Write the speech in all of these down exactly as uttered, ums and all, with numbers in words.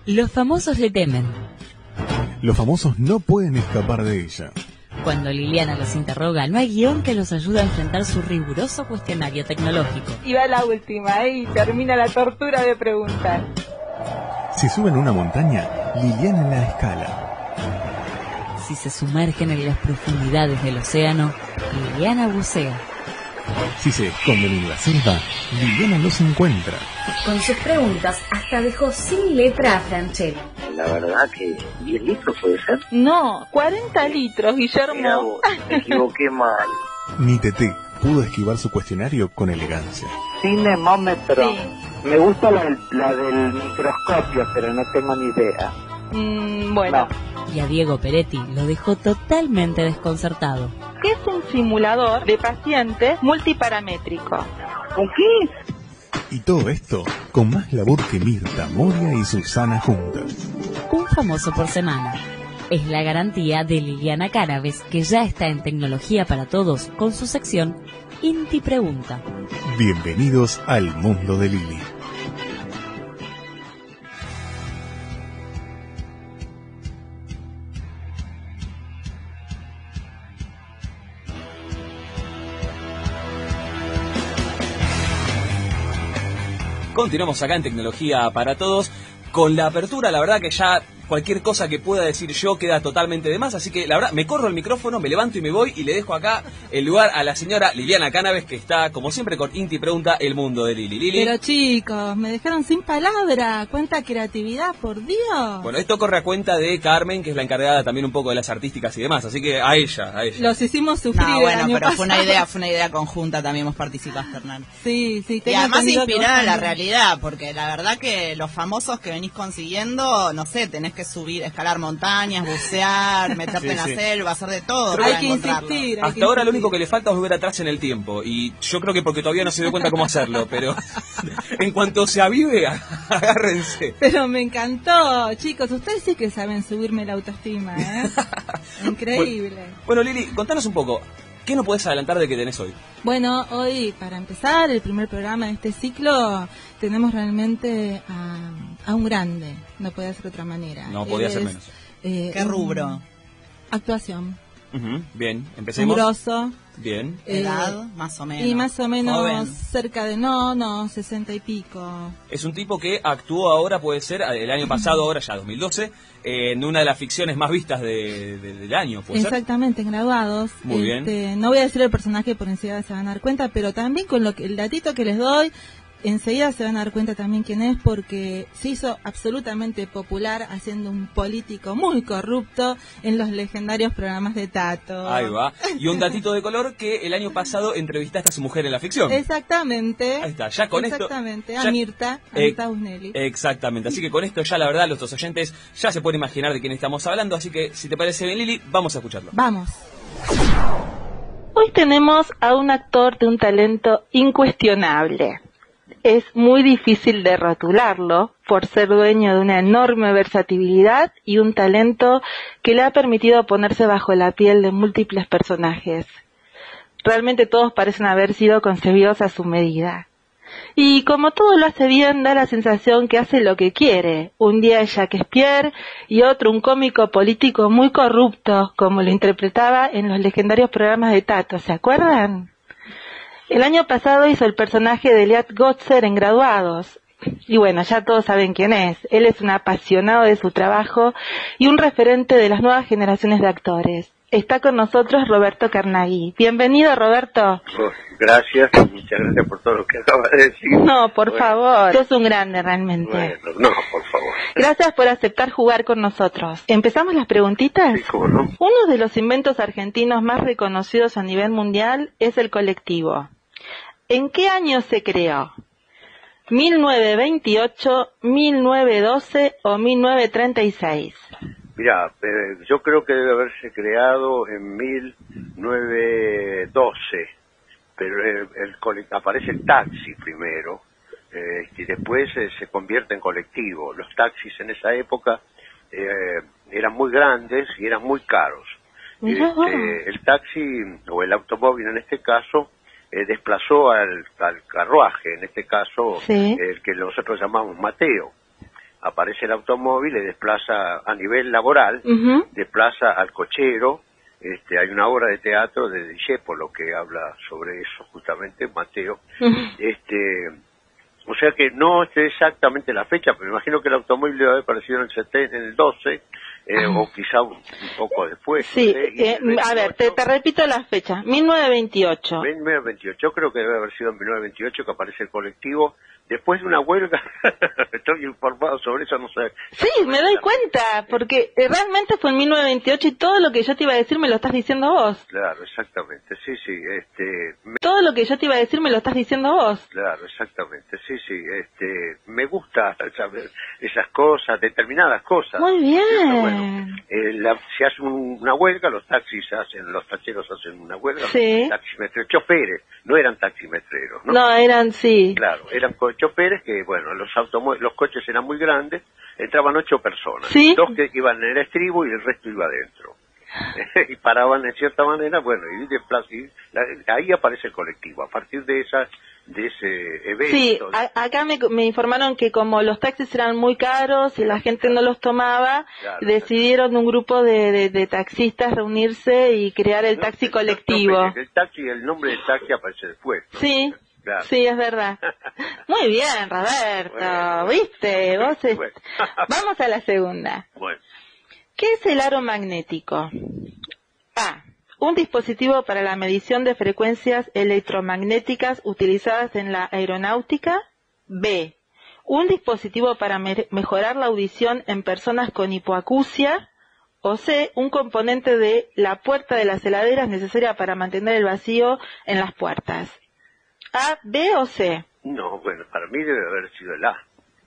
Los famosos le temen. Los famosos no pueden escapar de ella. Cuando Liliana los interroga, no hay guión que los ayude a enfrentar su riguroso cuestionario tecnológico. Y va la última, ¿eh? Y termina la tortura de preguntar. Si suben una montaña, Liliana la escala. Si se sumergen en las profundidades del océano, Liliana bucea. Si se esconden en la selva, Liliana los encuentra. Con sus preguntas hasta dejó sin letra a Franchella. La verdad que diez litros puede ser. No, cuarenta litros, Guillermo. Mirá vos, me equivoqué mal. Ni Teté pudo esquivar su cuestionario con elegancia. Cinemómetro. Sí. Me gusta la, del- la del microscopio, pero no tengo ni idea. Mm, bueno, Y a Diego Peretti lo dejó totalmente desconcertado. ¿qué es un simulador de paciente multiparamétrico? ¿Con qué? Y todo esto con más labor que Mirta, Moria y Susana juntas. Un famoso por semana. Es la garantía de Liliana Cannabis, que ya está en Tecnología para Todos con su sección Inti Pregunta. Bienvenidos al mundo de Lili. Continuamos acá en Tecnología para Todos. Con la apertura, la verdad que ya cualquier cosa que pueda decir yo queda totalmente de más, así que la verdad me corro el micrófono, me levanto y me voy y le dejo acá el lugar a la señora Liliana Cannabis, que está como siempre con Inti Pregunta, el mundo de Lili. Lili. Pero chicos, me dejaron sin palabra. Cuánta creatividad, por Dios. Bueno, esto corre a cuenta de Carmen, que es la encargada también un poco de las artísticas y demás, así que a ella, a ella. Los hicimos sufrir No, el bueno, año pero fue una pasado. idea, fue una idea conjunta, también vos participaste, Hernán. Sí, sí. Y tengo además entendido que inspirada vos en la también. realidad, porque la verdad que los famosos que venís consiguiendo, no sé, tenés que subir, escalar montañas, bucear, meterte Sí, en la sí. selva, hacer de todo Pero para Hay que encontrarlos. insistir. hay Hasta que ahora lo insistir. único que le falta es volver atrás en el tiempo, y yo creo que porque todavía no se dio cuenta cómo hacerlo, pero en cuanto se avive, agárrense. Pero me encantó, chicos. Ustedes sí que saben subirme la autoestima, ¿eh? Increíble. Bueno, Lili, contanos un poco, ¿qué nos puedes adelantar de que tenés hoy? Bueno, hoy, para empezar, el primer programa de este ciclo, tenemos realmente a, a un grande. No puede ser de otra manera. No podía Él ser es, menos. eh, ¿Qué un- rubro? Actuación. Ujú, bien, empecemos. Grosso. Bien. eh, ¿Edad? Más o menos. Y más o menos Joven. cerca de, no, no, sesenta y pico. Es un tipo que actuó ahora, puede ser, el año pasado, ahora ya dos mil doce, eh, en una de las ficciones más vistas de, de- del año, ¿puede ser? Exactamente, en Graduados. Muy bien. Este, no voy a decir el personaje por enseguida se van a dar cuenta, pero también con lo que, el datito que les doy, enseguida se van a dar cuenta también quién es, porque se hizo absolutamente popular haciendo un político muy corrupto en los legendarios programas de Tato. Ahí va. Y un datito de color que el año pasado entrevistaste a su mujer en la ficción. Exactamente. Ahí está, ya con esto- Exactamente, ya- a Mirta, a Eh, Mirta Busnelli. Exactamente, así que con esto ya la verdad los oyentes ya se pueden imaginar de quién estamos hablando, así que si te parece bien, Lili, vamos a escucharlo. Vamos. Hoy tenemos a un actor de un talento incuestionable. Es muy difícil de rotularlo por ser dueño de una enorme versatilidad y un talento que le ha permitido ponerse bajo la piel de múltiples personajes. Realmente todos parecen haber sido concebidos a su medida. Y como todo lo hace bien, da la sensación que hace lo que quiere. Un día es Shakespeare y otro un cómico político muy corrupto, como lo interpretaba en los legendarios programas de Tato, ¿se acuerdan? El año pasado hizo el personaje de Elliot Gotzer en Graduados. Y bueno, ya todos saben quién es. Él es un apasionado de su trabajo y un referente de las nuevas generaciones de actores. Está con nosotros Roberto Carnaghi. Bienvenido, Roberto. Oh, gracias, muchas gracias por todo lo que acabas de decir. No, por Bueno, favor. Sos un grande, realmente. Bueno, no, por favor. Gracias por aceptar jugar con nosotros. ¿Empezamos las preguntitas? Sí, cómo no. Uno de los inventos argentinos más reconocidos a nivel mundial es el colectivo. ¿En qué año se creó? ¿mil novecientos veintiocho, mil novecientos doce o mil novecientos treinta y seis? Mira, eh, yo creo que debe haberse creado en mil novecientos doce, pero el, el cole- aparece el taxi primero, eh, y después eh, se convierte en colectivo. Los taxis en esa época eh, eran muy grandes y eran muy caros. Mirá vos. Este, el taxi, o el automóvil en este caso, eh, desplazó al, al carruaje, en este caso Sí. el que nosotros llamamos Mateo. aparece el automóvil y desplaza a nivel laboral, Ujú. desplaza al cochero. Este, hay una obra de teatro de Discépolo que habla sobre eso justamente, Mateo. Este, o sea que no sé exactamente la fecha, pero me imagino que el automóvil debe haber aparecido en el, setenta, en el doce, eh, o quizá un, un poco después. Sí, no sé, y eh, en el a ver, te, te repito la fecha, mil novecientos veintiocho. mil novecientos veintiocho, yo creo que debe haber sido en mil novecientos veintiocho que aparece el colectivo, después de una huelga, estoy informado sobre eso, no sé. Sí, me doy cuenta, porque eh, realmente fue en mil novecientos veintiocho y todo lo que yo te iba a decir me lo estás diciendo vos. Claro, exactamente, sí, sí, este... Me... Todo lo que yo te iba a decir me lo estás diciendo vos. Claro, exactamente, sí, sí, este, me gusta saber esas cosas, determinadas cosas. Muy bien. Bueno, eh, la, se hace un, una huelga, los taxis hacen, los tacheros hacen una huelga, Sí. los taximetreros, choferes, no eran taximetreros, ¿no? No, eran, sí. Claro, eran co- choferes que, bueno, los automó- los coches eran muy grandes, entraban ocho personas, Sí. dos que iban en el estribo y el resto iba adentro. Y paraban en cierta manera, bueno, y, de plaza, y la- ahí aparece el colectivo, a partir de esa, de ese evento. Sí, a- acá me, me informaron que como los taxis eran muy caros y la gente no los tomaba, Claro. decidieron un grupo de, de, de taxistas reunirse y crear el No, taxi el- colectivo. El, el taxi, el nombre del taxi aparece después, ¿no? Sí, Claro. sí, es verdad. Muy bien, Roberto, Bueno, ¿viste? bueno. Vos es- Bueno. Vamos a la segunda. Bueno, ¿Qué es el aro magnético? A. Un dispositivo para la medición de frecuencias electromagnéticas utilizadas en la aeronáutica. B. Un dispositivo para me- mejorar la audición en personas con hipoacusia. O C. Un componente de la puerta de las heladeras necesaria para mantener el vacío en las puertas. A, B o C. no, bueno, para mí debe haber sido el A.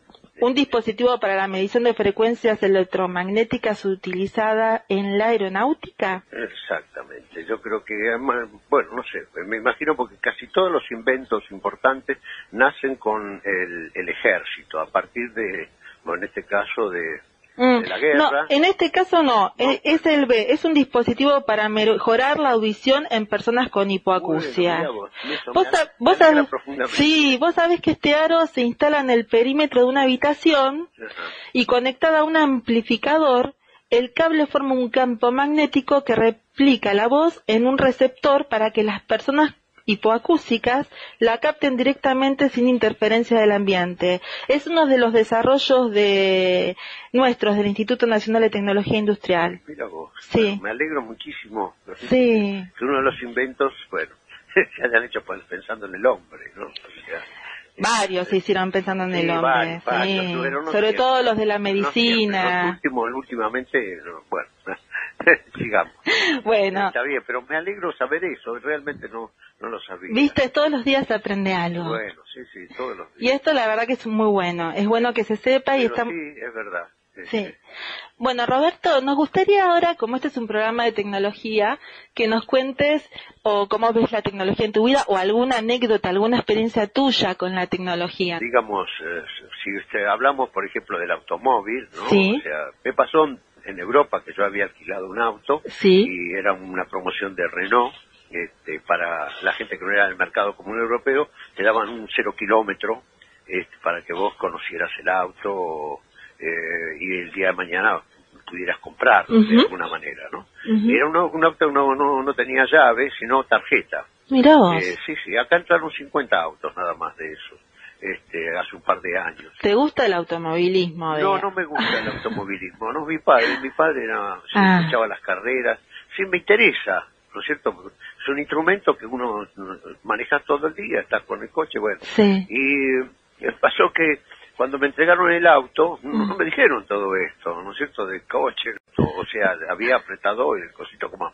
Un dispositivo para la medición de frecuencias electromagnéticas utilizada en la aeronáutica. Exactamente, yo creo que, además, bueno, no sé, me imagino porque casi todos los inventos importantes nacen con el, el ejército, a partir de, bueno, en este caso de, Mm, de la guerra. No, en este caso no, es, es el B, es un dispositivo para mejorar la audición en personas con hipoacusia. Bueno, mirá vos, eso Vos, me sab- alegra vos sabés, profundamente. sí, vos sabés que este aro se instala en el perímetro de una habitación Ajá. y conectada a un amplificador, el cable forma un campo magnético que replica la voz en un receptor para que las personas hipoacúsicas la capten directamente sin interferencia del ambiente. Es uno de los desarrollos de nuestros del Instituto Nacional de Tecnología Industrial. Mira vos, Sí. bueno, me alegro muchísimo Sí. que uno de los inventos, bueno, se hayan hecho pues, pensando en el hombre, ¿no? O sea, Varios se hicieron pensando en sí, el hombre, varios, varios, sí. pero no Sobre siempre, todo los de la no siempre. medicina. Los últimos, últimamente, no, bueno, sigamos. Bueno, Está bien, pero me alegro saber eso, realmente no, no lo sabía. viste, todos los días se aprende algo. Bueno, sí, sí, todos los Y días. esto la verdad que es muy bueno, es bueno que se sepa y Pero está... sí, es verdad. Sí. Bueno, Roberto, nos gustaría ahora, como este es un programa de tecnología, que nos cuentes o cómo ves la tecnología en tu vida o alguna anécdota, alguna experiencia tuya con la tecnología. Digamos, eh, si usted hablamos, por ejemplo, del automóvil, ¿no? Sí. O sea, me pasó en Europa que yo había alquilado un auto Sí. y era una promoción de Renault. Este, para la gente que no era del mercado común europeo, te daban un cero kilómetro este, para que vos conocieras el auto eh, y el día de mañana pudieras comprarlo de Ujú. alguna manera, ¿no? Ujú. Era un, un auto que no, no, no tenía llave, sino tarjeta. Mirá vos, Eh, sí, sí, acá entraron cincuenta autos nada más de eso, este, hace un par de años. ¿te gusta el automovilismo? De... No, no me gusta el automovilismo, no, mi padre, mi padre era, se Ah. escuchaba las carreras, sí me interesa, ¿no es cierto? Es un instrumento que uno maneja todo el día, estás con el coche, bueno. Sí. Y eh, pasó que cuando me entregaron el auto, no, no me dijeron todo esto, ¿no es cierto? Del coche, o sea, había apretador y el cosito como...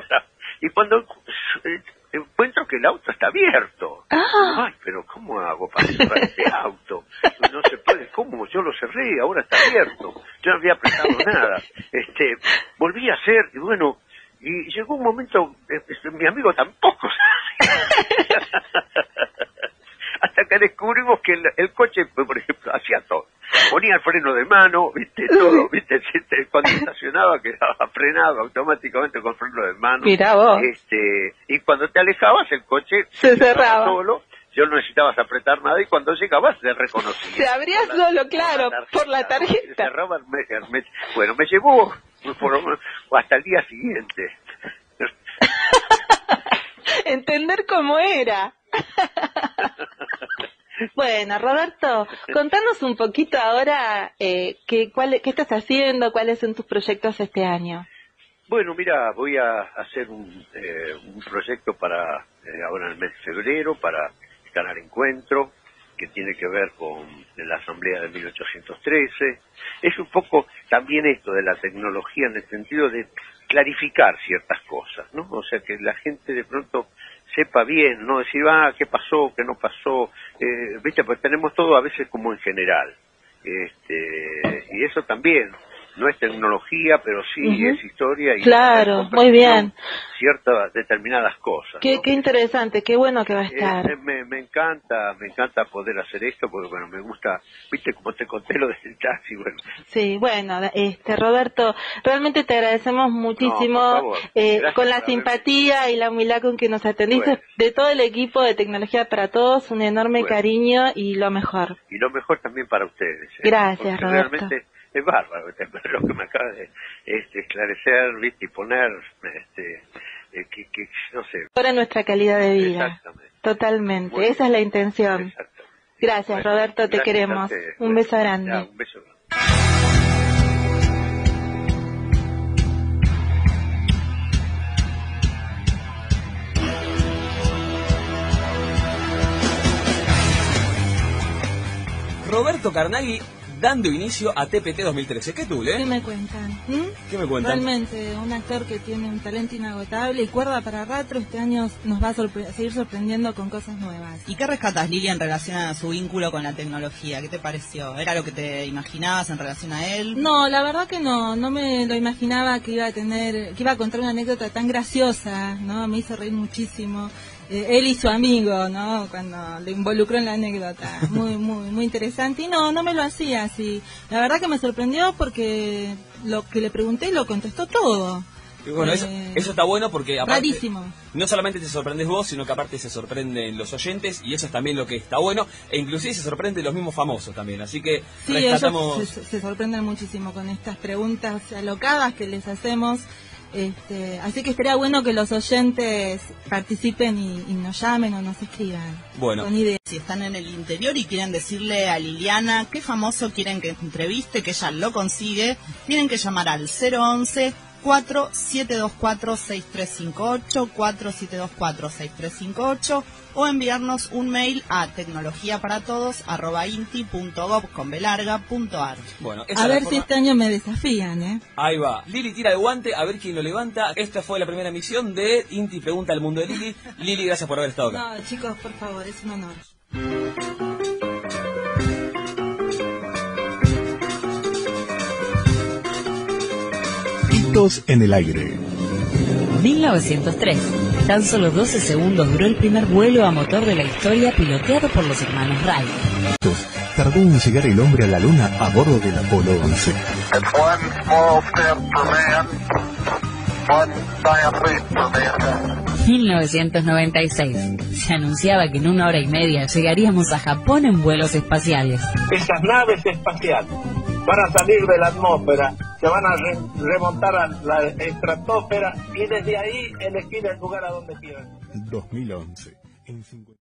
y cuando eh, encuentro que el auto está abierto. Ah. Ay, pero ¿cómo hago para cerrar este auto? No se puede, ¿cómo? Yo lo cerré, ahora está abierto. Yo no había apretado nada. Este, volví a hacer, y bueno, y llegó un momento, eh, eh, mi amigo tampoco hasta que descubrimos que el, el coche, por ejemplo, hacía todo. Ponía el freno de mano, viste, todo, viste, cuando estacionaba quedaba frenado automáticamente con freno de mano. Mirá vos. Este, y cuando te alejabas el coche Se cerraba. solo, yo no necesitabas apretar nada y cuando llegabas te reconocía. Se abría solo, claro, por la tarjeta. Cerraba el mes, el mes. Bueno, me llevó por, hasta el día siguiente. Entender cómo era. Bueno, Roberto, contanos un poquito ahora eh, qué, cuál, qué estás haciendo, cuáles son tus proyectos este año. Bueno, mira, voy a hacer un, eh, un proyecto para eh, ahora en el mes de febrero, para el canal Encuentro, que tiene que ver con la Asamblea de mil ochocientos trece. Es un poco también esto de la tecnología en el sentido de clarificar ciertas cosas, ¿no? O sea, que la gente de pronto sepa bien, no decir, ah, qué pasó, qué no pasó, eh, viste, pues tenemos todo a veces como en general, este, y eso también no es tecnología, pero sí uh-huh. es historia y claro, muy bien, ciertas determinadas cosas. Qué, ¿no? qué interesante, qué bueno que va a estar. Eh, me, me encanta, me encanta poder hacer esto, porque bueno, me gusta, viste, como te conté lo del taxi, bueno. Sí, bueno, este Roberto, realmente te agradecemos muchísimo no, eh, con la simpatía verme. Y la humildad con que nos atendiste, bueno. De todo el equipo de Tecnología para Todos, un enorme bueno. cariño y lo mejor. Y lo mejor también para ustedes. ¿eh? Gracias, porque Roberto. Realmente es bárbaro lo que me acaba de este, esclarecer, viste, y poner, este, eh, que, que, no sé. Para nuestra calidad de vida. Exactamente. Totalmente, Bueno, esa es la intención. Gracias, bueno, Roberto, te gracias queremos. Te, un beso grande. Ya, un beso grande. Roberto Carnaghi dando inicio a T P T dos mil trece. ¿Qué tú, eh? ¿Qué me cuentan? ¿Mm? ¿Qué me cuentan? Realmente, un actor que tiene un talento inagotable y cuerda para rato, este año nos va a sorpre- seguir sorprendiendo con cosas nuevas. ¿Y qué rescatas, Lili, en relación a su vínculo con la tecnología? ¿Qué te pareció? ¿Era lo que te imaginabas en relación a él? No, la verdad que no, no me lo imaginaba que iba a tener, que iba a contar una anécdota tan graciosa, ¿no? Me hizo reír muchísimo. Eh, él y su amigo, ¿no? Cuando le involucró en la anécdota. Muy, muy, muy interesante. Y no, no me lo hacía así. La verdad que me sorprendió porque lo que le pregunté lo contestó todo. Y bueno, eh, eso, eso está bueno porque aparte, rarísimo. No solamente te sorprendes vos, sino que aparte se sorprenden los oyentes y eso es también lo que está bueno. E inclusive se sorprenden los mismos famosos también. Así que sí, rescatamos... ellos se, se sorprenden muchísimo con estas preguntas alocadas que les hacemos. Este, así que estaría bueno que los oyentes participen y, y nos llamen o nos escriban. Bueno, con ideas. Si están en el interior y quieren decirle a Liliana qué famoso quieren que entreviste, que ella lo consigue, tienen que llamar al cero once, cuatro siete dos cuatro, seis tres cinco ocho, cuatro siete dos cuatro, seis tres cinco ocho o enviarnos un mail a tecnologiaparatodos arroba inti punto gov con b larga punto ar. Bueno, a ver si este año me desafían, ¿eh? Ahí va. Lili tira el guante, a ver quién lo levanta. Esta fue la primera emisión de Inti Pregunta al Mundo de Lili. Lili, gracias por haber estado acá. No, chicos, por favor, es un honor. Hitos en el aire. mil novecientos tres. Tan solo doce segundos duró el primer vuelo a motor de la historia piloteado por los hermanos Wright. Tardó en llegar el hombre a la luna a bordo del Apolo once. mil novecientos noventa y seis. Se anunciaba que en una hora y media llegaríamos a Japón en vuelos espaciales. Esas naves espaciales van a salir de la atmósfera, se van a re remontar a la estratosfera y desde ahí elegir el lugar a donde quieran. dos mil once. En